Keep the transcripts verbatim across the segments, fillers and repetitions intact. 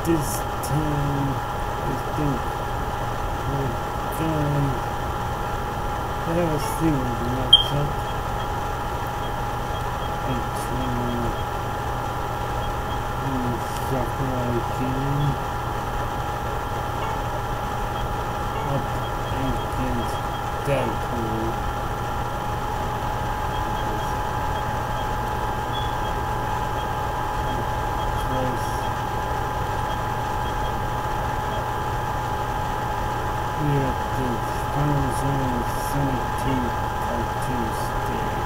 this time, I think we're going to have a single matchup between Sakura again up against Deadpool. Here at the final zone seventeen cartoon stage.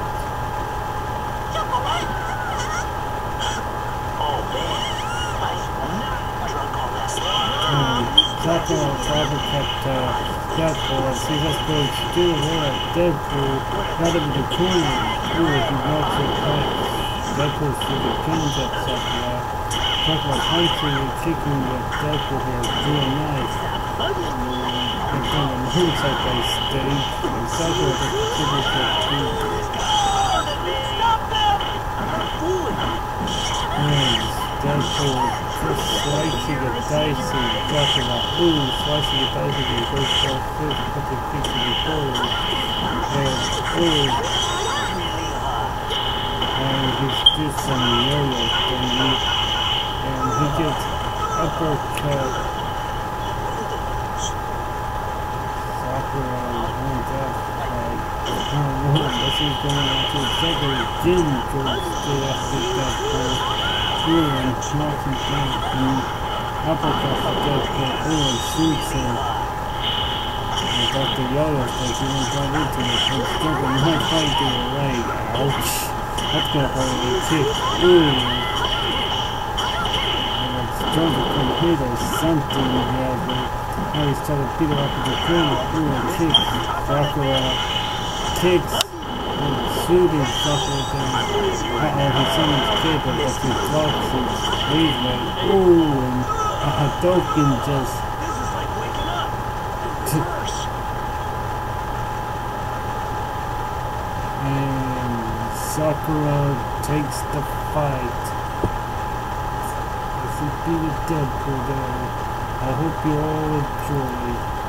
Um, Sakura probably kept uh, Deadpool as he just goes still there at Deadpool rather than the corner. Ooh, he walks it back. Deadpool through the pins at Sakura. Sakura punching and kicking the Deadpool here, doing nice. And from the moonset by stage, and Sakura just triggered the two. And Deadpool just slicing the dice and dropping that. Ooh, slicing the dice and he goes for a fist, put the feet to the forward. And ooh. And he's just some yo-yo thingy. And he gets uppercut. Sakura on that fight. Round one, as he's going on to Sakura again goes straight after Deadpool. Ooh, and knocks him down and uppercut for Deadpool. Ooh, and shoots him. And got the yo-yo stick, he went right into it. And Deadpool not quite to the leg. Ouch. That's gonna hurt a kick. Ooh. And it's trying to come hit or something. Yeah, but now he's trying to beat it up with the corner. Ooh, and kicks. Sakura kicks and shooting Sakura down. Uh-oh, he's someone's kid, but as he blocks his lead way. Ooh, and a Hadouken just. And Sakura takes the fight. As he beat Deadpool there. I hope you all enjoy.